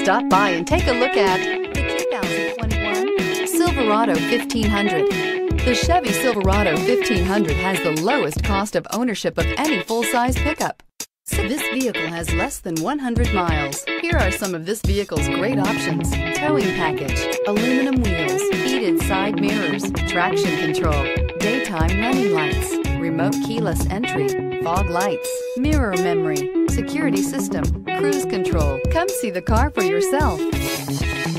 Stop by and take a look at the 2021 Silverado 1500. The Chevy Silverado 1500 has the lowest cost of ownership of any full-size pickup. This vehicle has less than 100 miles. Here are some of this vehicle's great options: towing package, aluminum wheels, heated side mirrors, traction control, daytime running lights, remote keyless entry, fog lights, mirror memory, security system, cruise control. Come see the car for yourself.